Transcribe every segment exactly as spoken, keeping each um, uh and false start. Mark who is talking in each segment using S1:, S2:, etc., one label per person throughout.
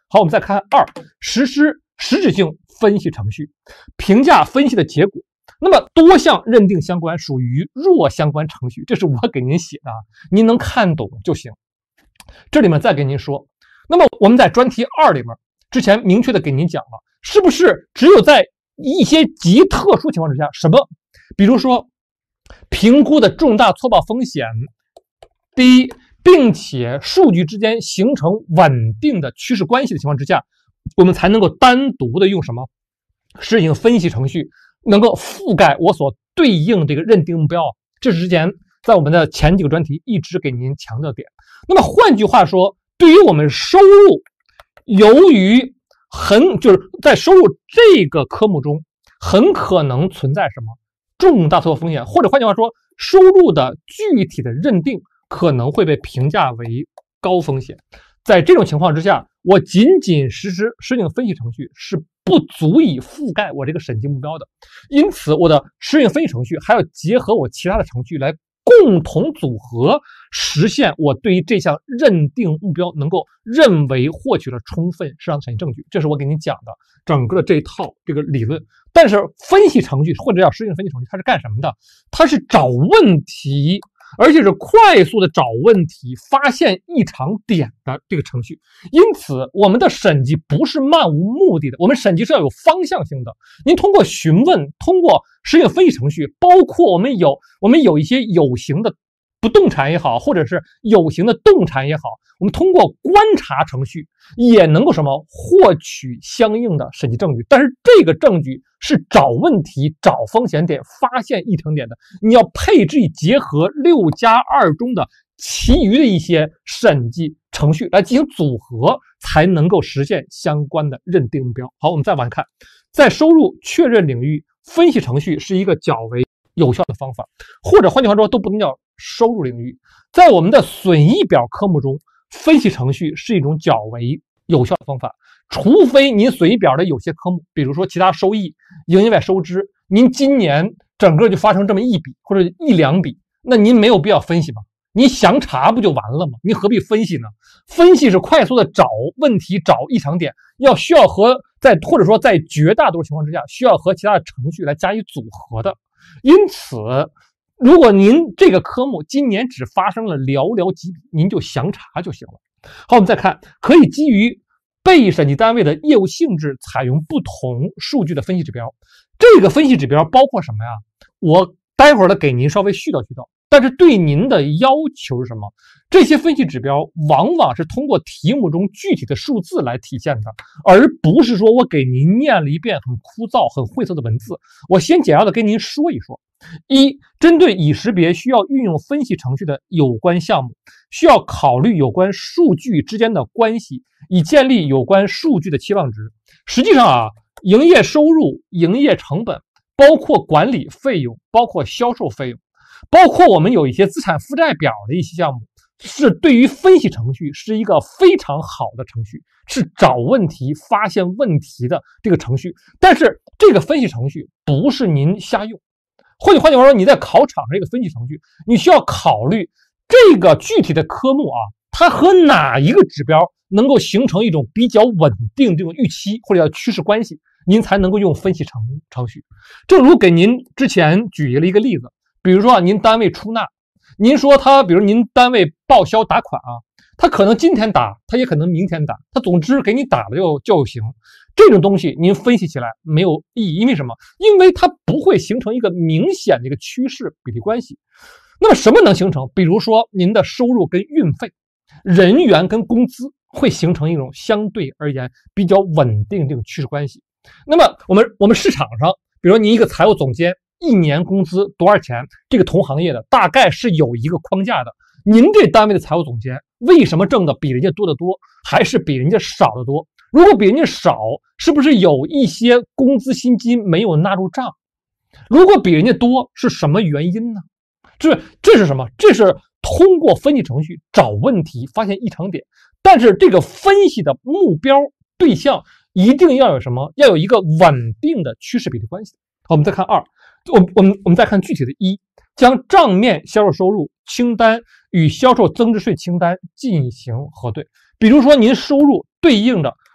S1: 好，我们再看二，实施实质性分析程序，评价分析的结果。那么多项认定相关属于弱相关程序，这是我给您写的啊，您能看懂就行。这里面再给您说，那么我们在专题二里面之前明确的给您讲了，是不是只有在一些极特殊情况之下，什么，比如说评估的重大错报风险，第一，并且数据之间形成稳定的趋势关系的情况之下，我们才能够单独的用什么实质性分析程序能够覆盖我所对应这个认定目标。这是之前在我们的前几个专题一直给您强调的点。那么换句话说，对于我们收入，由于很就是在收入这个科目中很可能存在什么重大错误风险，或者换句话说，收入的具体的认定可能会被评价为高风险。在这种情况之下，我仅仅实施实质性分析程序是不足以覆盖我这个审计目标的，因此我的实质性分析程序还要结合我其他的程序来共同组合，实现我对于这项认定目标能够认为获取了充分适当的审计证据。这是我给你讲的整个的这一套这个理论。但是分析程序或者叫实质性分析程序，它是干什么的？它是找问题，而且是快速的找问题，发现异常点的这个程序。因此我们的审计不是漫无目的的，我们审计是要有方向性的。您通过询问，通过实质性分析程序，包括我们有我们有一些有形的不动产也好，或者是有形的动产也好，我们通过观察程序也能够什么获取相应的审计证据。但是这个证据是找问题、找风险点、发现异常点的，你要配置以结合六加二中的其余的一些审计程序来进行组合，才能够实现相关的认定目标。好，我们再往下看，在收入确认领域，分析程序是一个较为有效的方法，或者换句话说，都不能叫收入领域。在我们的损益表科目中，分析程序是一种较为有效的方法，除非您损益表的有些科目，比如说其他收益、营业外收支，您今年整个就发生这么一笔或者一两笔，那您没有必要分析吧？你详查不就完了吗？你何必分析呢？分析是快速的找问题、找异常点，要需要和在或者说在绝大多数情况之下，需要和其他的程序来加以组合的。因此，如果您这个科目今年只发生了寥寥几笔，您就详查就行了。好，我们再看，可以基于被审计单位的业务性质，采用不同数据的分析指标。这个分析指标包括什么呀？我待会儿呢给您稍微絮叨絮叨。但是对您的要求是什么？这些分析指标往往是通过题目中具体的数字来体现的，而不是说我给您念了一遍很枯燥、很晦涩的文字。我先简要的跟您说一说。一、针对已识别需要运用分析程序的有关项目，需要考虑有关数据之间的关系，以建立有关数据的期望值。实际上啊，营业收入、营业成本，包括管理费用，包括销售费用，包括我们有一些资产负债表的一些项目，是对于分析程序是一个非常好的程序，是找问题、发现问题的这个程序。但是这个分析程序不是您瞎用，或者换句话说，你在考场上这个分析程序，你需要考虑这个具体的科目啊，它和哪一个指标能够形成一种比较稳定这种预期或者叫趋势关系，您才能够用分析程程序。正如给您之前举了一个例子。比如说啊，您单位出纳，您说他，比如您单位报销打款啊，他可能今天打，他也可能明天打，他总之给你打了就就行。这种东西您分析起来没有意义，因为什么？因为它不会形成一个明显的一个趋势比例关系。那么什么能形成？比如说您的收入跟运费、人员跟工资会形成一种相对而言比较稳定这种趋势关系。那么我们我们市场上，比如说您一个财务总监。一年工资多少钱？这个同行业的大概是有一个框架的。您这单位的财务总监为什么挣的比人家多得多，还是比人家少得多？如果比人家少，是不是有一些工资薪金没有纳入账？如果比人家多，是什么原因呢？这这是什么？这是通过分析程序找问题，发现异常点。但是这个分析的目标对象一定要有什么？要有一个稳定的趋势比例关系。好，我们再看二。我我们我们再看具体的一，将账面销售收入清单与销售增值税清单进行核对。比如说您收入对应的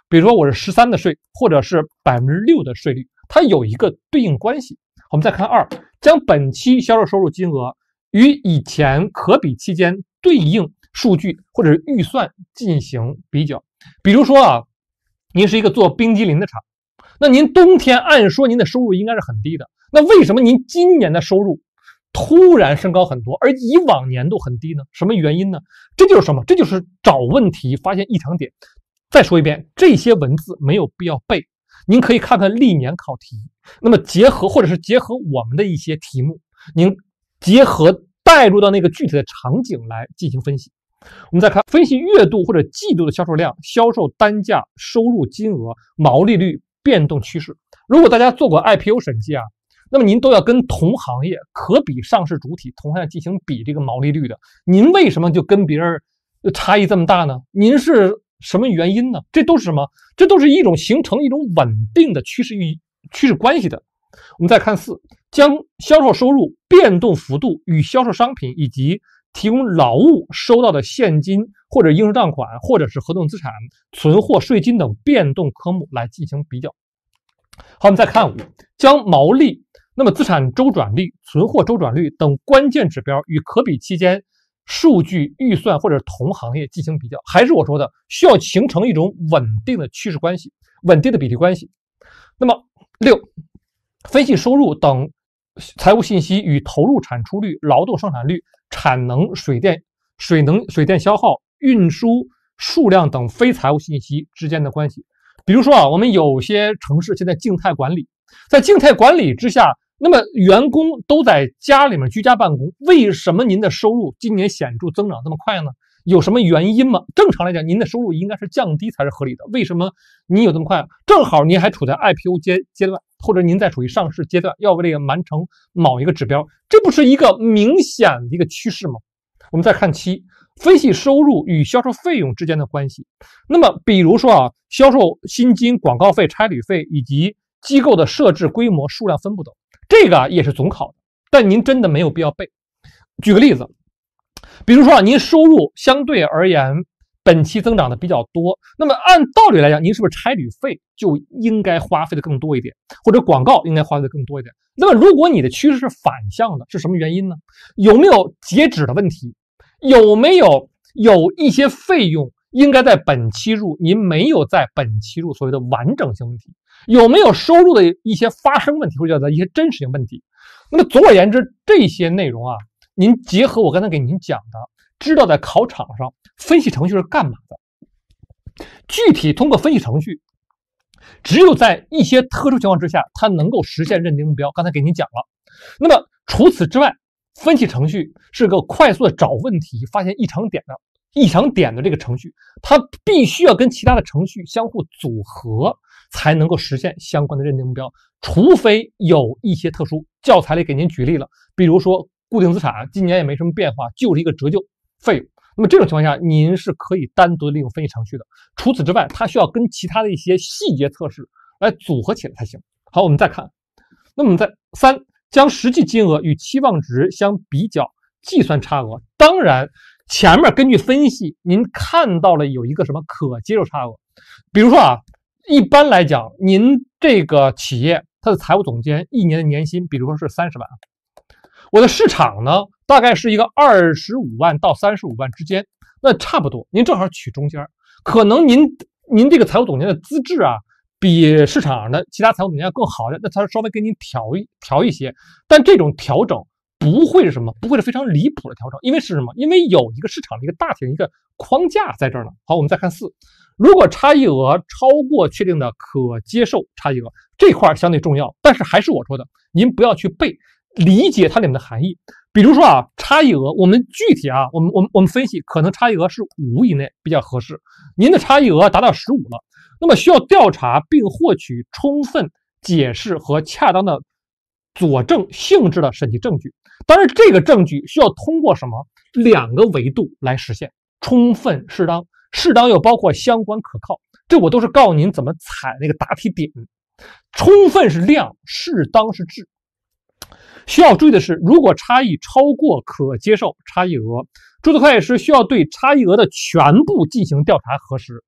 S1: 比如说我是十三的税，或者是百分之六的税率，它有一个对应关系。我们再看二，将本期销售收入金额与以前可比期间对应数据或者是预算进行比较。比如说啊，您是一个做冰激凌的厂，那您冬天按说您的收入应该是很低的，那为什么您今年的收入突然升高很多，而以往年度很低呢？什么原因呢？这就是什么？这就是找问题，发现异常点。再说一遍，这些文字没有必要背，您可以看看历年考题，那么结合或者是结合我们的一些题目，您结合带入到那个具体的场景来进行分析。我们再看分析月度或者季度的销售量、销售单价、收入金额、毛利率变动趋势。如果大家做过 I P O 审计啊，那么您都要跟同行业可比上市主体同行业进行比这个毛利率的，您为什么就跟别人差异这么大呢？您是什么原因呢？这都是什么？这都是一种形成一种稳定的趋势与趋势关系的。我们再看四，将销售收入变动幅度与销售商品以及提供劳务收到的现金或者应收账款或者是合同资产、存货、税金等变动科目来进行比较。好，我们再看五，将毛利、那么资产周转率、存货周转率等关键指标与可比期间数据、预算或者同行业进行比较。还是我说的，需要形成一种稳定的趋势关系、稳定的比例关系。那么六，分析收入等财务信息与投入产出率、劳动生产率、产能、水电、水能、水电消耗、运输数量等非财务信息之间的关系。比如说啊，我们有些城市现在静态管理，在静态管理之下，那么员工都在家里面居家办公，为什么您的收入今年显著增长这么快呢？有什么原因吗？正常来讲，您的收入应该是降低才是合理的，为什么您有这么快？正好您还处在 I P O 阶阶段，或者您在处于上市阶段，要为这个完成某一个指标，这不是一个明显的一个趋势吗？我们再看七，分析收入与销售费用之间的关系。那么比如说啊，销售薪金、广告费、差旅费以及机构的设置规模、数量分布等，这个也是总考的，但您真的没有必要背。举个例子，比如说啊，您收入相对而言本期增长的比较多，那么按道理来讲，您是不是差旅费就应该花费的更多一点，或者广告应该花费的更多一点？那么如果你的趋势是反向的，是什么原因呢？有没有截止的问题？有没有有一些费用应该在本期入，您没有在本期入，所谓的完整性问题？有没有收入的一些发生问题，或者叫做一些真实性问题？那么总而言之，这些内容啊，您结合我刚才给您讲的，知道在考场上分析程序是干嘛的，具体通过分析程序，只有在一些特殊情况之下，它能够实现认定目标。刚才给您讲了。那么除此之外，分析程序是个快速的找问题、发现异常点的异常点的这个程序，它必须要跟其他的程序相互组合，才能够实现相关的认定目标。除非有一些特殊，教材里给您举例了，比如说固定资产今年也没什么变化，就是一个折旧费用。那么这种情况下，您是可以单独利用分析程序的。除此之外，它需要跟其他的一些细节测试来组合起来才行。好，我们再看，那么我们在三，将实际金额与期望值相比较，计算差额。当然，前面根据分析，您看到了有一个什么可接受差额，比如说啊，一般来讲，您这个企业它的财务总监一年的年薪，比如说是三十万，我的市场呢大概是一个二十五万到三十五万之间，那差不多，您正好取中间，可能您您这个财务总监的资质啊，比市场的其他财务总监更好的，那他稍微给您调一调一些，但这种调整不会是什么？不会是非常离谱的调整，因为是什么？因为有一个市场的一个大体的一个框架在这儿呢。好，我们再看四，如果差异额超过确定的可接受差异额，这块相对重要，但是还是我说的，您不要去背，理解它里面的含义。比如说啊，差异额，我们具体啊，我们我们我们分析，可能差异额是五以内比较合适，您的差异额达到十五了，那么需要调查并获取充分解释和恰当的佐证性质的审计证据。当然，这个证据需要通过什么两个维度来实现：充分、适当。适当又包括相关、可靠。这我都是告诉您怎么踩那个答题点。充分是量，适当是质。需要注意的是，如果差异超过可接受差异额，注册会计师需要对差异额的全部进行调查核实。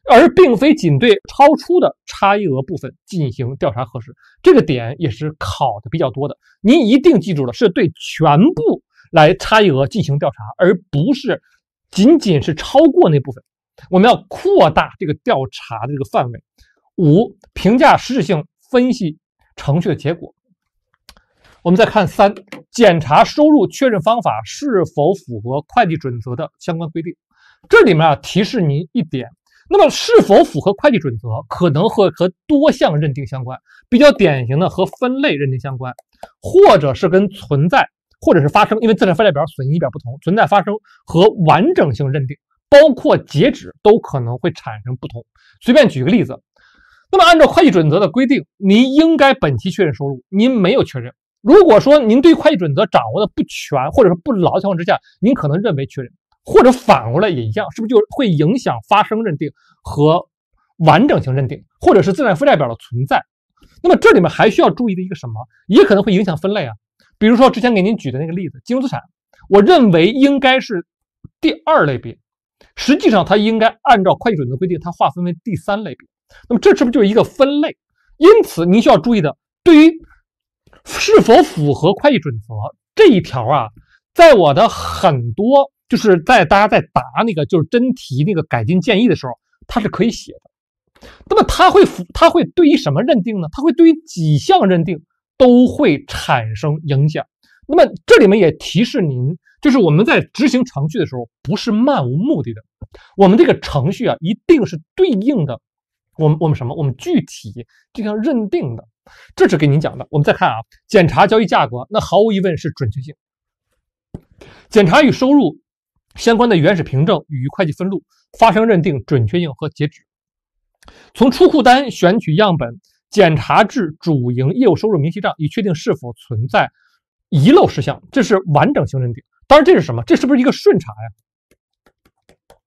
S1: 而并非仅对超出的差异额部分进行调查核实。这个点也是考的比较多的，您一定记住了，是对全部来差异额进行调查，而不是仅仅是超过那部分。我们要扩大这个调查的这个范围。五、评价实质性分析程序的结果。我们再看三，检查收入确认方法是否符合会计准则的相关规定。这里面啊提示您一点，那么是否符合会计准则，可能会和多项认定相关，比较典型的和分类认定相关，或者是跟存在，或者是发生，因为资产负债表、损益表不同，存在、发生和完整性认定，包括截止都可能会产生不同。随便举个例子，那么按照会计准则的规定，您应该本期确认收入，您没有确认。如果说您对会计准则掌握的不全，或者是不牢的情况之下，您可能认为确认，或者反过来也一样，是不是就会影响发生认定和完整性认定，或者是资产负债表的存在？那么这里面还需要注意的一个什么，也可能会影响分类啊。比如说之前给您举的那个例子，金融资产，我认为应该是第二类别，实际上它应该按照会计准则规定，它划分为第三类别。那么这是不是就是一个分类？因此您需要注意的，对于是否符合会计准则这一条啊，在我的很多就是在大家在答那个就是真题那个改进建议的时候，它是可以写的。那么它会它会对于什么认定呢？它会对于几项认定都会产生影响。那么这里面也提示您，就是我们在执行程序的时候，不是漫无目的的，我们这个程序啊，一定是对应的我们我们什么？我们具体这样认定的。这是给您讲的。我们再看啊，检查交易价格，那毫无疑问是准确性。检查与收入相关的原始凭证与会计分录，发生认定准确性和截止。从出库单选取样本，检查至主营业务收入明细账，以确定是否存在遗漏事项，这是完整性认定。当然这是什么？这是不是一个顺查呀？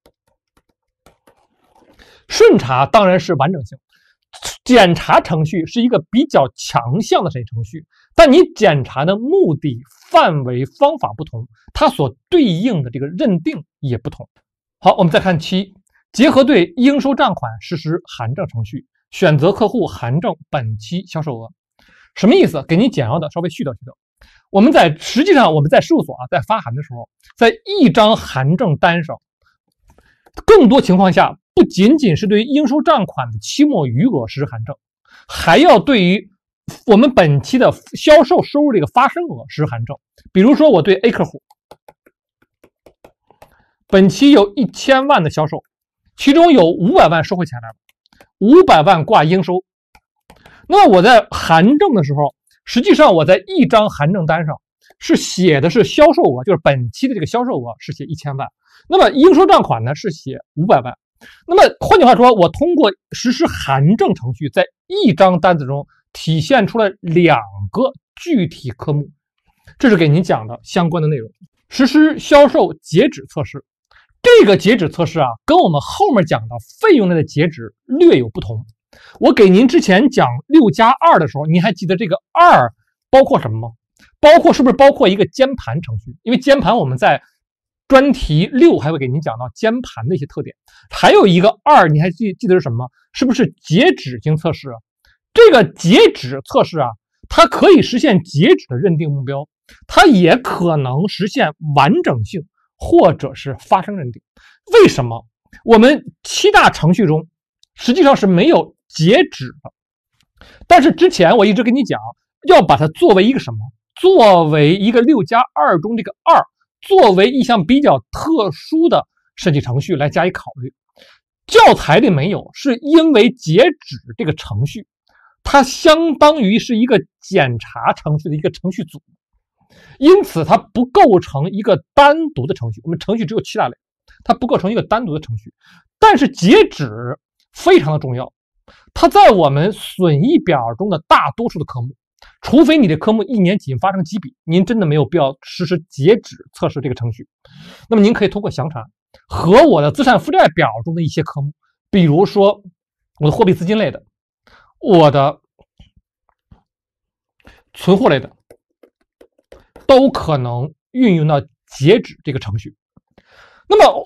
S1: 顺查当然是完整性。检查程序是一个比较强项的审计程序，但你检查的目的、范围、方法不同，它所对应的这个认定也不同。好，我们再看七，结核对应收账款实施函证程序，选择客户函证本期销售额。什么意思？给您简要的稍微絮叨絮叨。我们在实际上我们在事务所啊，在发函的时候，在一张函证单上，更多情况下不仅仅是对于应收账款的期末余额实施函证，还要对于我们本期的销售收入这个发生额实施函证。比如说我对 A 客户，本期有一千万的销售，其中有五百万收回钱来了，五百万挂应收。那么我在函证的时候，实际上我在一张函证单上是写的是销售额，就是本期的这个销售额是写一千万，那么应收账款呢是写五百万。那么换句话说，我通过实施函证程序，在一张单子中体现出了两个具体科目，这是给您讲的相关的内容。实施销售截止测试，这个截止测试啊，跟我们后面讲的费用类的截止略有不同。我给您之前讲六加二的时候，您还记得这个二包括什么吗？包括是不是包括一个监盘程序？因为监盘我们在专题六还会给您讲到监盘的一些特点。还有一个二，你还记记得是什么？是不是截止性测试啊？这个截止测试啊，它可以实现截止的认定目标，它也可能实现完整性或者是发生认定。为什么？我们七大程序中实际上是没有截止的，但是之前我一直跟你讲，要把它作为一个什么？作为一个六加二中这个二，作为一项比较特殊的审计程序来加以考虑。教材里没有，是因为截止这个程序，它相当于是一个检查程序的一个程序组，因此它不构成一个单独的程序。我们程序只有七大类，它不构成一个单独的程序。但是截止非常的重要，它在我们损益表中的大多数的科目，除非你的科目一年仅发生几笔，您真的没有必要实施截止测试这个程序。那么您可以通过详查和我的资产负债表中的一些科目，比如说我的货币资金类的，我的存货类的，都可能运用到截止这个程序。那么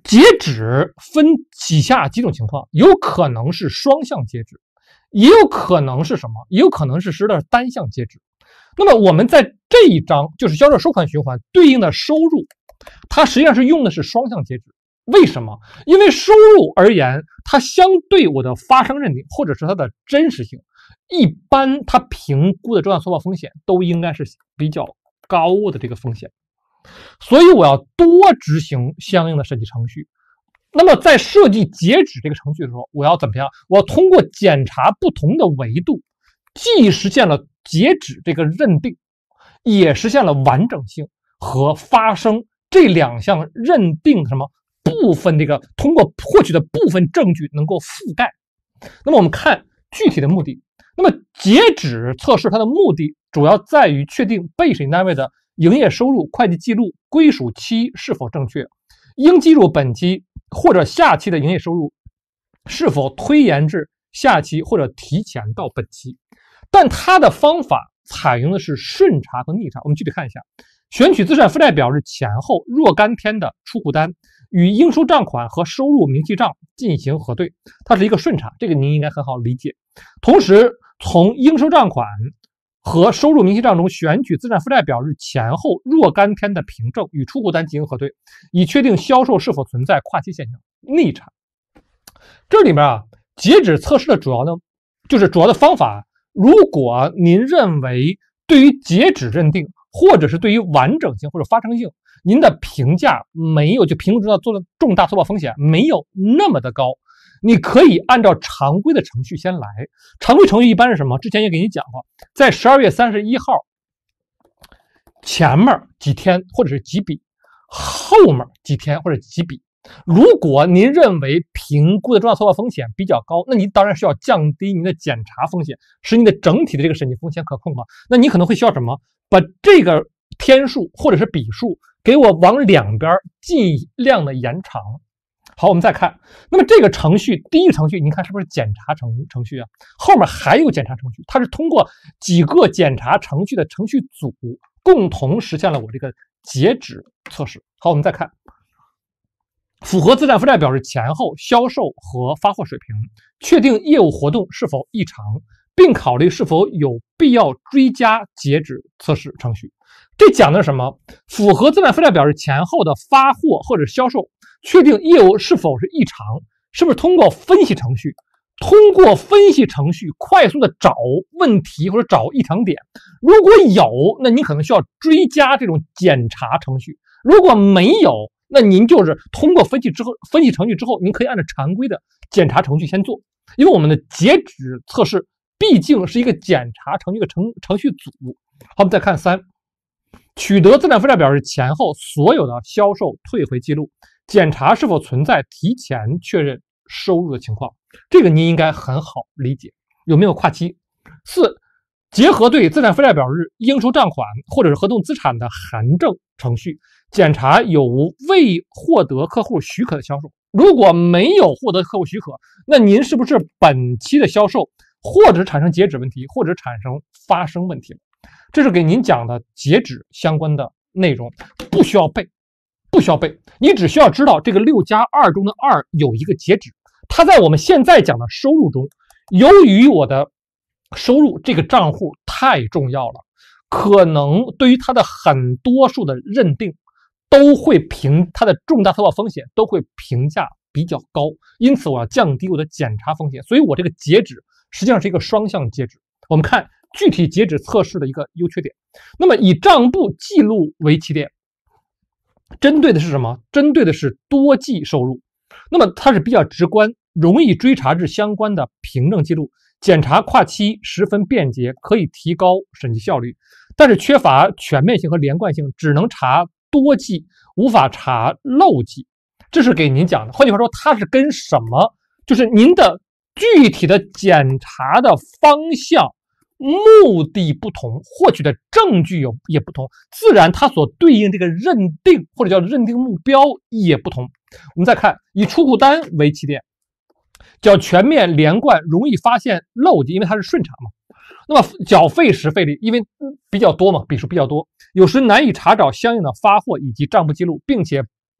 S1: 截止分以下几种情况，有可能是双向截止，也有可能是什么？也有可能是实的单向截止。那么我们在这一章就是销售收款循环对应的收入，它实际上是用的是双向截止。为什么？因为收入而言，它相对我的发生认定或者是它的真实性，一般它评估的重大错报风险都应该是比较高的这个风险，所以我要多执行相应的审计程序。那么在设计截止这个程序的时候，我要怎么样？我要通过检查不同的维度，既实现了截止这个认定，也实现了完整性和发生这两项认定的什么部分，这个通过获取的部分证据能够覆盖。那么我们看具体的目的。那么截止测试它的目的主要在于确定被审计单位的营业收入会计记录归属期是否正确，应计入本期或者下期的营业收入是否推延至下期或者提前到本期。但它的方法采用的是顺查和逆查。我们具体看一下，选取资产负债表日前后若干天的出库单，与应收账款和收入明细账进行核对，它是一个顺查，这个您应该很好理解。同时从应收账款和收入明细账中选取资产负债表日前后若干天的凭证，与出库单进行核对，以确定销售是否存在跨期现象。逆查，这里面啊，截止测试的主要呢，就是主要的方法。如果您认为对于截止认定，或者是对于完整性或者发生性，您的评价没有就评估到做的重大错报风险没有那么的高，你可以按照常规的程序先来。常规程序一般是什么？之前也给你讲过，在十二月三十一号前面几天或者是几笔，后面几天或者几笔。如果您认为评估的重大错报风险比较高，那您当然需要降低您的检查风险，使你的整体的这个审计风险可控嘛。那你可能会需要什么？把这个天数或者是笔数给我往两边尽量的延长。好，我们再看，那么这个程序，第一个程序，您看是不是检查程程序啊？后面还有检查程序，它是通过几个检查程序的程序组共同实现了我这个截止测试。好，我们再看。符合资产负债表日前后销售和发货水平，确定业务活动是否异常，并考虑是否有必要追加截止测试程序。这讲的是什么？符合资产负债表日前后的发货或者销售，确定业务是否是异常，是不是通过分析程序，通过分析程序快速的找问题或者找异常点。如果有，那你可能需要追加这种检查程序；如果没有，那您就是通过分析之后，分析程序之后，您可以按照常规的检查程序先做，因为我们的截止测试毕竟是一个检查程序的程程序组。好，我们再看三，取得资产负债表日前后所有的销售退回记录，检查是否存在提前确认收入的情况。这个您应该很好理解，有没有跨期？四，结合对资产负债表日应收账款或者是合同资产的函证程序，检查有无未获得客户许可的销售。如果没有获得客户许可，那您是不是本期的销售或者产生截止问题，或者产生发生问题了？这是给您讲的截止相关的内容，不需要背，不需要背，你只需要知道这个六加二中的二有一个截止，它在我们现在讲的收入中，由于我的收入这个账户太重要了，可能对于它的很多数的认定都会评它的重大错报风险都会评价比较高，因此我要降低我的检查风险，所以我这个截止实际上是一个双向截止。我们看具体截止测试的一个优缺点。那么以账簿记录为起点，针对的是什么？针对的是多季收入。那么它是比较直观，容易追查至相关的凭证记录，检查跨期十分便捷，可以提高审计效率，但是缺乏全面性和连贯性，只能查多季，无法查漏季。这是给您讲的。换句话说，它是跟什么？就是您的具体的检查的方向、目的不同，获取的证据有也不同，自然它所对应这个认定或者叫认定目标也不同。我们再看以出库单为起点，叫全面连贯，容易发现漏季，因为它是顺查嘛。那么缴费时费率，因为比较多嘛，笔数比较多，有时难以查找相应的发货以及账簿记录，并且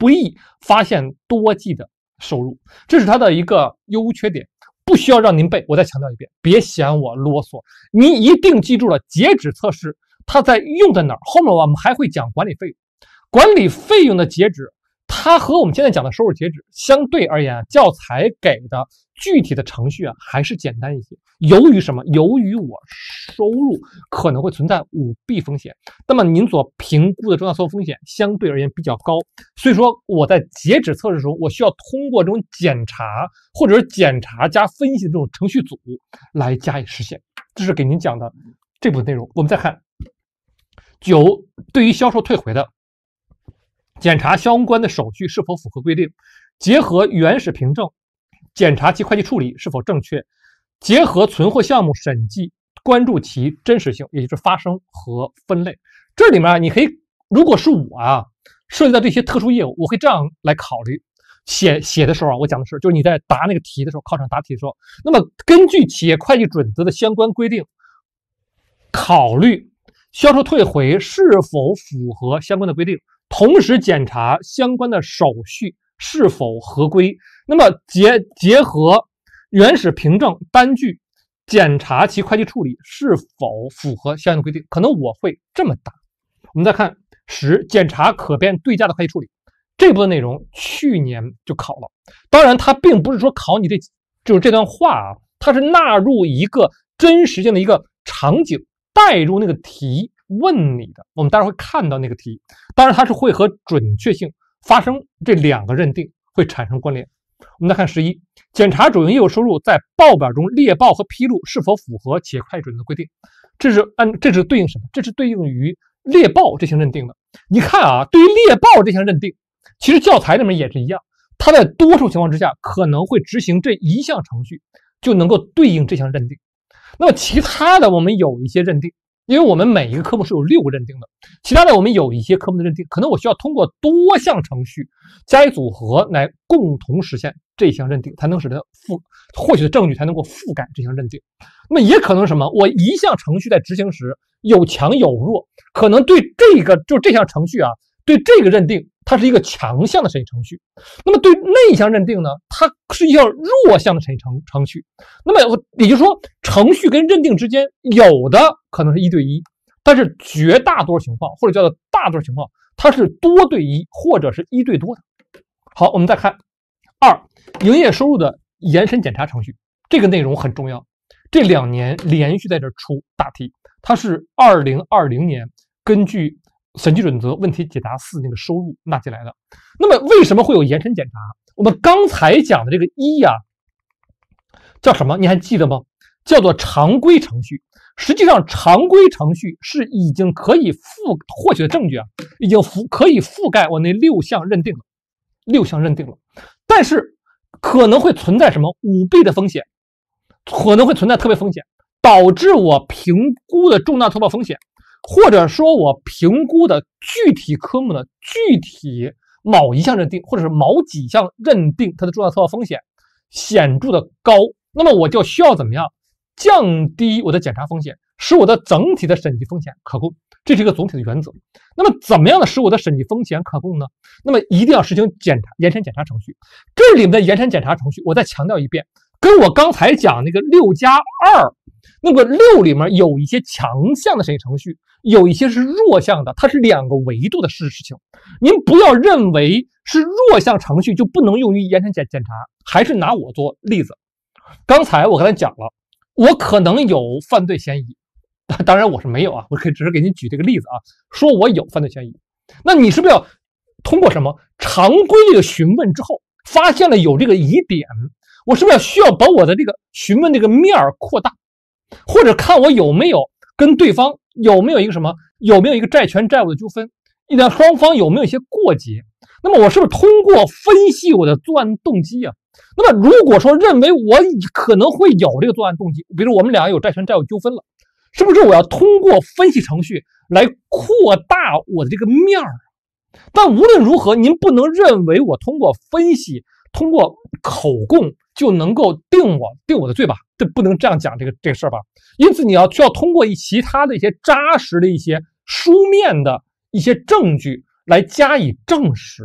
S1: 不易发现多季的收入，这是它的一个优缺点，不需要让您背。我再强调一遍，别嫌我啰嗦，你一定记住了截止测试它在用在哪儿。后面我们还会讲管理费用，管理费用的截止，它和我们现在讲的收入截止相对而言，教材给的具体的程序啊还是简单一些。由于什么？由于我收入可能会存在舞弊风险，那么您所评估的重大错误风险相对而言比较高，所以说我在截止测试的时候，我需要通过这种检查或者是检查加分析的这种程序组来加以实现。这是给您讲的这部分内容。我们再看九，对于销售退回的检查相关的手续是否符合规定，结合原始凭证检查其会计处理是否正确，结合存货项目审计关注其真实性，也就是发生和分类。这里面你可以，如果是我啊涉及到这些特殊业务，我会这样来考虑。写写的时候啊，我讲的是就是你在答那个题的时候，考场答题的时候，那么根据企业会计准则的相关规定，考虑销售退回是否符合相关的规定，同时检查相关的手续是否合规。那么结结合原始凭证单据检查其会计处理是否符合相应的规定，可能我会这么答。我们再看十，检查可变对价的会计处理。这部分内容去年就考了，当然它并不是说考你这就是这段话啊，它是纳入一个真实性的一个场景，带入那个题问你的，我们待会儿会看到那个题，当然它是会和准确性发生这两个认定会产生关联。我们再看十一，检查主营业务收入在报表中列报和披露是否符合企业会计准则规定。这是按这是对应什么？这是对应于列报这项认定的。你看啊，对于列报这项认定，其实教材里面也是一样，它在多数情况之下可能会执行这一项程序，就能够对应这项认定。那么其他的我们有一些认定，因为我们每一个科目是有六个认定的，其他的我们有一些科目的认定，可能我需要通过多项程序加以组合来共同实现这项认定，才能使得覆获取的证据才能够覆盖这项认定。那么也可能什么？我一项程序在执行时有强有弱，可能对这个就这项程序啊，对这个认定它是一个强项的审议程序，那么对那项认定呢，它是一项弱项的审议程程序。那么也就是说，程序跟认定之间有的可能是一对一，但是绝大多数情况或者叫做大多数情况，它是多对一或者是一对多的。好，我们再看二，营业收入的延伸检查程序，这个内容很重要。这两年连续在这出大题，它是二零二零年根据审计准则问题解答四那个收入纳进来的。那么为什么会有延伸检查？我们刚才讲的这个一呀、啊，叫什么？你还记得吗？叫做常规程序。实际上，常规程序是已经可以覆获取的证据啊，已经覆可以覆盖我那六项认定了，六项认定了。但是可能会存在什么舞弊的风险，可能会存在特别风险，导致我评估的重大错报风险，或者说我评估的具体科目的具体某一项认定，或者是某几项认定它的重大错报风险显著的高，那么我就需要怎么样降低我的检查风险，使我的整体的审计风险可控，这是一个总体的原则。那么怎么样的使我的审计风险可控呢？那么一定要实行检查延伸检查程序。这里面的延伸检查程序，我再强调一遍，跟我刚才讲那个六加二，那个六里面有一些强项的审计程序，有一些是弱项的，它是两个维度的事事情。您不要认为是弱项程序就不能用于延伸检检查。还是拿我做例子，刚才我刚才讲了，我可能有犯罪嫌疑，当然我是没有啊，我可以只是给您举这个例子啊，说我有犯罪嫌疑。那你是不是要通过什么常规这个询问之后，发现了有这个疑点，我是不是要需要把我的这个询问这个面儿扩大，或者看我有没有跟对方有没有一个什么，有没有一个债权债务的纠纷，一旦双方有没有一些过节，那么我是不是通过分析我的作案动机啊？那么如果说认为我可能会有这个作案动机，比如我们俩有债权债务纠纷了，是不是我要通过分析程序来扩大我的这个面儿？但无论如何，您不能认为我通过分析，通过口供就能够定我定我的罪吧？这不能这样讲这个这个事儿吧？因此你要需要通过其他的一些扎实的一些书面的一些证据来加以证实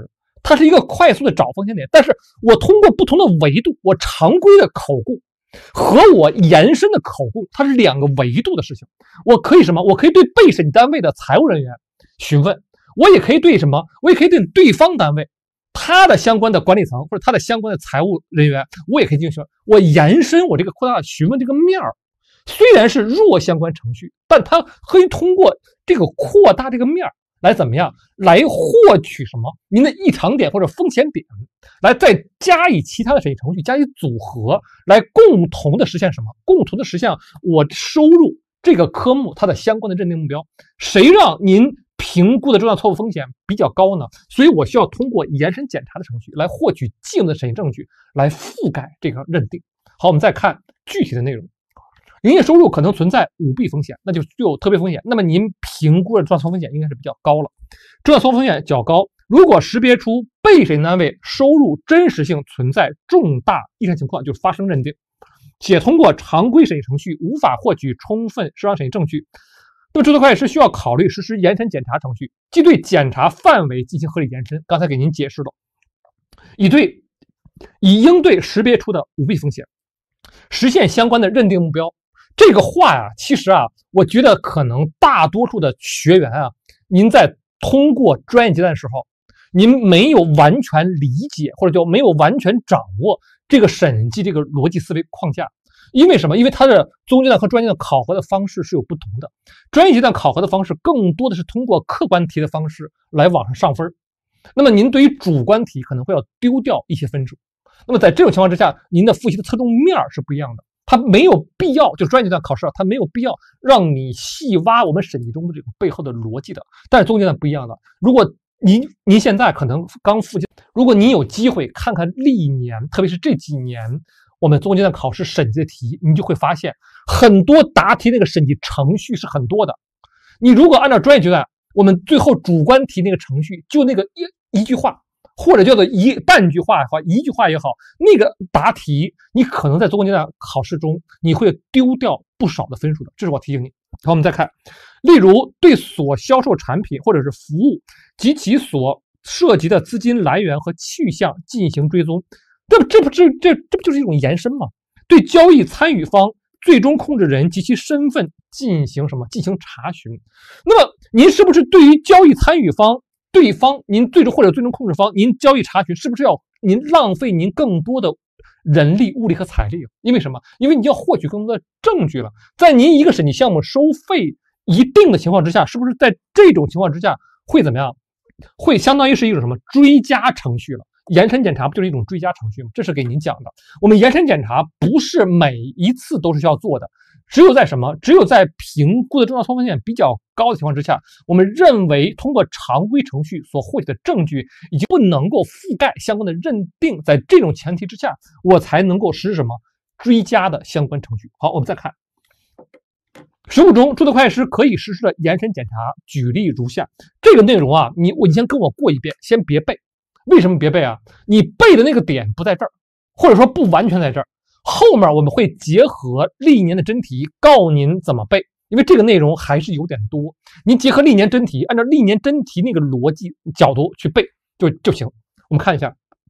S1: 它是一个快速的找风险点。但是我通过不同的维度，我常规的口供和我延伸的口供，它是两个维度的事情。我可以什么？我可以对被审计单位的财务人员询问，我也可以对什么？我也可以对对方单位他的相关的管理层或者他的相关的财务人员，我也可以进行我延伸我这个扩大询问这个面儿。虽然是弱相关程序，但它可以通过这个扩大这个面儿来怎么样来获取什么您的异常点或者风险点，来再加以其他的审计程序加以组合，来共同的实现什么？共同的实现我收入这个科目它的相关的认定目标。谁让您评估的重大错误风险比较高呢？所以我需要通过延伸检查的程序来获取既有的审计证据，来覆盖这个认定。好，我们再看具体的内容。营业收入可能存在舞弊风险，那就具有特别风险。那么您评估的重大错误风险应该是比较高了。重大错误风险较高，如果识别出被审计单位收入真实性存在重大异常情况，就发生认定，且通过常规审计程序无法获取充分适当审计证据，那么注册会计师需要考虑实施延伸检查程序，即对检查范围进行合理延伸。刚才给您解释了，以对以应对识别出的舞弊风险，实现相关的认定目标。这个话呀，其实啊，我觉得可能大多数的学员啊，您在通过专业阶段的时候，您没有完全理解，或者叫没有完全掌握这个审计这个逻辑思维框架。因为什么？因为它的综合阶段和专业阶段考核的方式是有不同的。专业阶段考核的方式更多的是通过客观题的方式来往上上分，那么您对于主观题可能会要丢掉一些分数。那么在这种情况之下，您的复习的侧重面是不一样的。它没有必要，就专业阶段考试啊，它没有必要让你细挖我们审计中的这个背后的逻辑的。但是综合阶段不一样的，如果您您现在可能刚复习，如果您有机会看看历年，特别是这几年我们综合阶段考试审计的题，你就会发现很多答题那个审计程序是很多的。你如果按照专业阶段，我们最后主观题那个程序，就那个一一句话。或者叫做一半句话也好，一句话也好，那个答题你可能在综合阶段考试中你会丢掉不少的分数的，这是我提醒你。好，我们再看，例如对所销售产品或者是服务及其所涉及的资金来源和去向进行追踪，这不这不这这这不就是一种延伸吗？对交易参与方、最终控制人及其身份进行什么？进行查询。那么您是不是对于交易参与方？对方，您最终或者最终控制方，您交易查询是不是要您浪费您更多的人力、物力和财力？因为什么？因为你要获取更多的证据了。在您一个审计项目收费一定的情况之下，是不是在这种情况之下会怎么样？会相当于是一种什么追加程序了？延伸检查不就是一种追加程序吗？这是给您讲的。我们延伸检查不是每一次都是需要做的。只有在什么？只有在评估的重大错误风险比较高的情况之下，我们认为通过常规程序所获取的证据已经不能够覆盖相关的认定，在这种前提之下，我才能够实施什么追加的相关程序。好，我们再看实务中，注册会计师可以实施的延伸检查，举例如下。这个内容啊，你我你先跟我过一遍，先别背。为什么别背啊？你背的那个点不在这儿，或者说不完全在这儿。后面我们会结合历年的真题告您怎么背，因为这个内容还是有点多，您结合历年真题，按照历年真题那个逻辑角度去背就就行。我们看一下，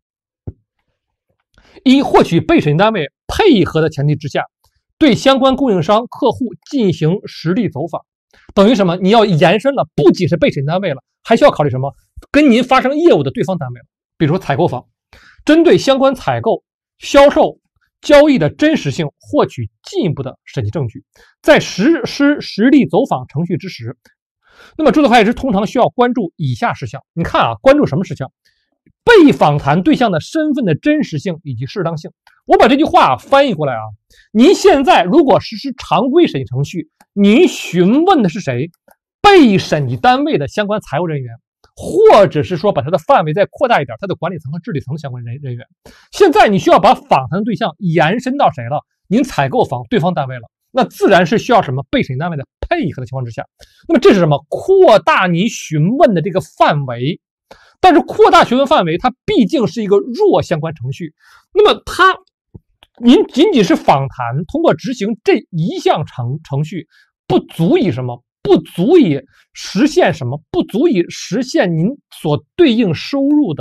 S1: 一、获取被审计单位配合的前提之下，对相关供应商、客户进行实地走访，等于什么？你要延伸了，不仅是被审计单位了，还需要考虑什么？跟您发生业务的对方单位了，比如说采购方，针对相关采购、销售交易的真实性获取进一步的审计证据，在实施实地走访程序之时，那么注册会计师通常需要关注以下事项。你看啊，关注什么事项？被访谈对象的身份的真实性以及适当性。我把这句话翻译过来啊，您现在如果实施常规审计程序，您询问的是谁？被审计单位的相关财务人员，或者是说把它的范围再扩大一点，它的管理层和治理层相关人人员。现在你需要把访谈对象延伸到谁了？您采购方对方单位了，那自然是需要什么被审计单位的配合的情况之下。那么这是什么？扩大您询问的这个范围。但是扩大询问范围，它毕竟是一个弱相关程序。那么它，您仅仅是访谈，通过执行这一项程程序，不足以什么？不足以实现什么？不足以实现您所对应收入的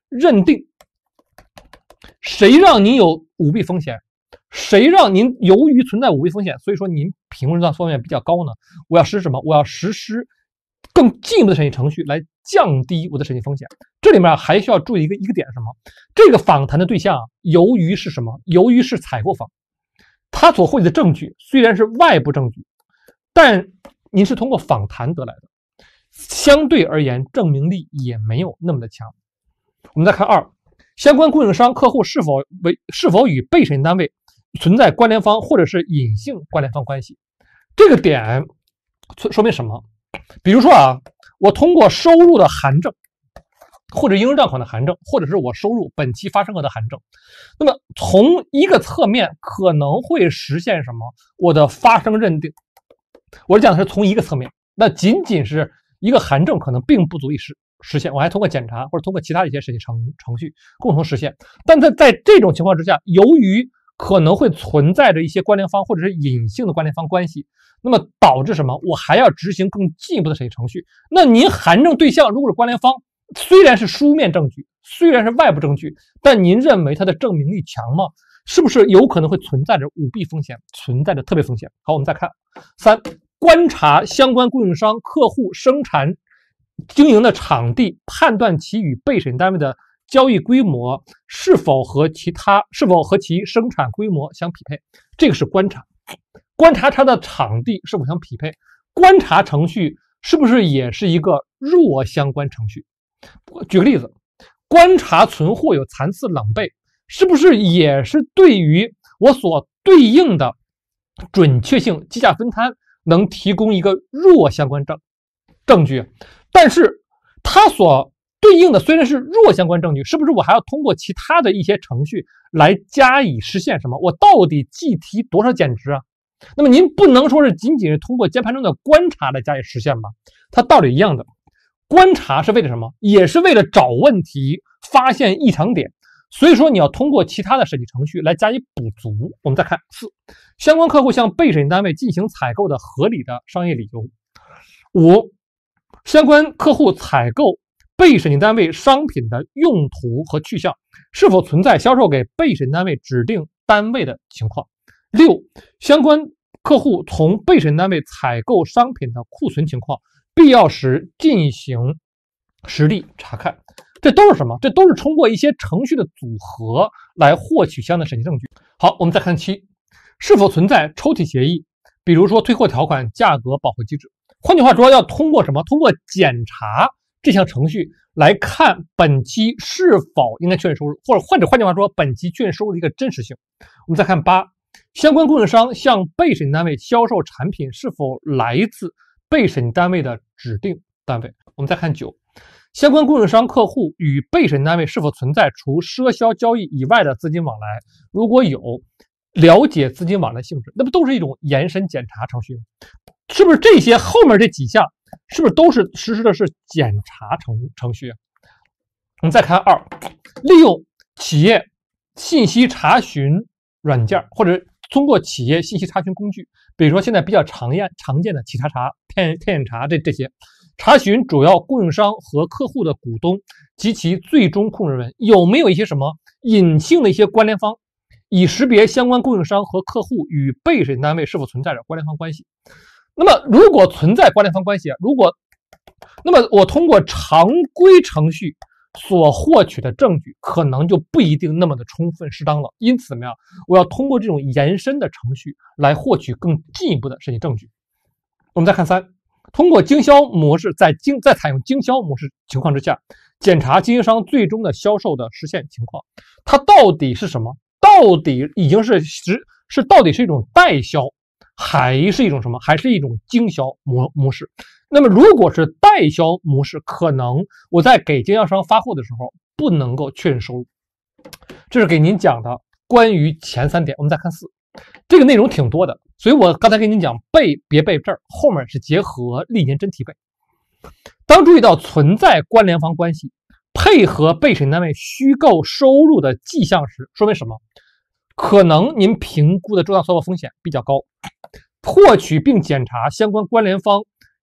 S1: 认定谁让您有舞弊风险，谁让您由于存在舞弊风险，所以说您评估上风险比较高呢？我要实施什么？我要实施更进一步的审计程序来降低我的审计风险。这里面还需要注意一个一个点是什么？这个访谈的对象由于是什么？由于是采购方，他所获取的证据虽然是外部证据，但您是通过访谈得来的，相对而言证明力也没有那么的强。我们再看二，相关供应商客户是否为是否与被审计单位存在关联方或者是隐性关联方关系。这个点说明什么？比如说啊，我通过收入的函证，或者应收账款的函证，或者是我收入本期发生额的函证，那么从一个侧面可能会实现什么？我的发生认定。我讲的是从一个侧面，那仅仅是一个函证可能并不足以实实现，我还通过检查或者通过其他一些审计程程序共同实现。但在在这种情况之下，由于可能会存在着一些关联方或者是隐性的关联方关系，那么导致什么？我还要执行更进一步的审计程序。那您函证对象如果是关联方，虽然是书面证据，虽然是外部证据，但您认为它的证明力强吗？是不是有可能会存在着舞弊风险，存在着特别风险？好，我们再看三，观察相关供应商客户生产经营的场地，判断其与被审单位的交易规模是否和其他是否和其生产规模相匹配。这个是观察，观察它的场地是否相匹配。观察程序是不是也是一个弱相关程序？举个例子，观察存货有残次冷备，是不是也是对于我所对应的准确性计价分摊能提供一个弱相关证证据？但是它所对应的虽然是弱相关证据，是不是我还要通过其他的一些程序来加以实现什么？我到底计提多少减值啊？那么您不能说是仅仅是通过监盘中的观察来加以实现吧？它道理一样的。观察是为了什么？也是为了找问题，发现异常点。所以说你要通过其他的审计程序来加以补足。我们再看四，相关客户向被审单位进行采购的合理的商业理由。五，相关客户采购被审计单位商品的用途和去向，是否存在销售给被审单位指定单位的情况。六，相关客户从被审单位采购商品的库存情况，必要时进行实地查看。这都是什么？这都是通过一些程序的组合来获取相应的审计证据。好，我们再看七，是否存在抽屉协议，比如说退货条款、价格保护机制。换句话说，要通过什么？通过检查这项程序来看本期是否应该确认收入，或者换者换句话说，本期确认收入的一个真实性。我们再看八，相关供应商向被审单位销售产品是否来自被审单位的指定单位。我们再看九，相关供应商客户与被审单位是否存在除赊销交易以外的资金往来？如果有，了解资金往来性质，那不都是一种延伸检查程序吗？是不是这些后面这几项是不是都是实施的是检查程程序？我们再看二，利用企业信息查询软件或者通过企业信息查询工具，比如说现在比较常见常见的企查查、天天眼查这这些，查询主要供应商和客户的股东及其最终控制人有没有一些什么隐性的一些关联方，以识别相关供应商和客户与被审单位是否存在着关联方关系。那么如果存在关联方关系啊，如果那么我通过常规程序所获取的证据可能就不一定那么的充分适当了。因此怎么样？我要通过这种延伸的程序来获取更进一步的审计证据。我们再看三，通过经销模式，在经在采用经销模式情况之下，检查经销商最终的销售的实现情况，它到底是什么？到底已经是实是到底是一种代销，还是一种什么？还是一种经销模模式？那么如果是代销模式，可能我在给经销商发货的时候不能够确认收入。这是给您讲的关于前三点。我们再看四，这个内容挺多的，所以我刚才跟您讲背别背这儿，后面是结合历年真题背。当注意到存在关联方关系，配合被审单位虚构收入的迹象时，说明什么？可能您评估的重大错误风险比较高，获取并检查相关关联方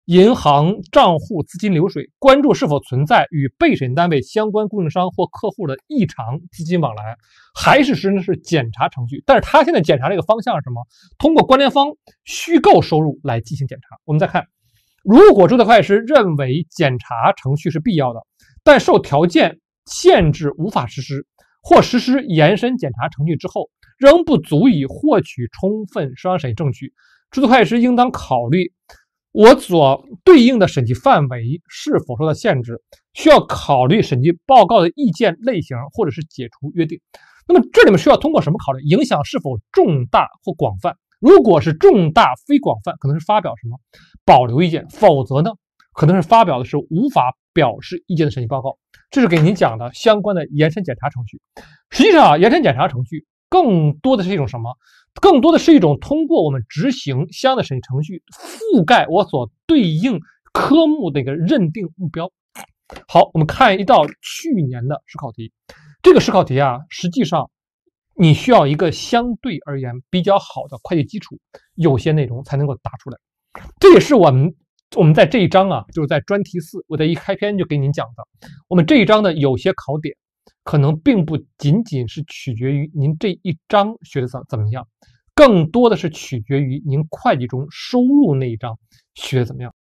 S1: 银行账户资金流水，关注是否存在与备审单位相关供应商或客户的异常资金往来，还是实际是检查程序。但是他现在检查这个方向是什么？通过关联方虚构收入来进行检查。我们再看，如果注册会计师认为检查程序是必要的，但受条件限制无法实施，或实施延伸检查程序之后，仍不足以获取充分商审证据，注册会计师应当考虑我所对应的审计范围是否受到限制，需要考虑审计报告的意见类型，或者是解除约定。那么这里面需要通过什么考虑？影响是否重大或广泛？如果是重大非广泛，可能是发表什么保留意见，否则呢，可能是发表的是无法表示意见的审计报告。这是给您讲的相关的延伸检查程序。实际上啊，延伸检查程序更多的是一种什么？更多的是一种通过我们执行相应的审计程序，覆盖我所对应科目的一个认定目标。好，我们看一道去年的试考题。这个试考题啊，实际上你需要一个相对而言比较好的会计基础，有些内容才能够答出来。这也是我们我们在这一章啊，就是在专题四，我在一开篇就给您讲的，我们这一章的有些考点可能并不仅仅是取决于您这一章学的怎怎么样，更多的是取决于您会计中收入那一章学的怎么样。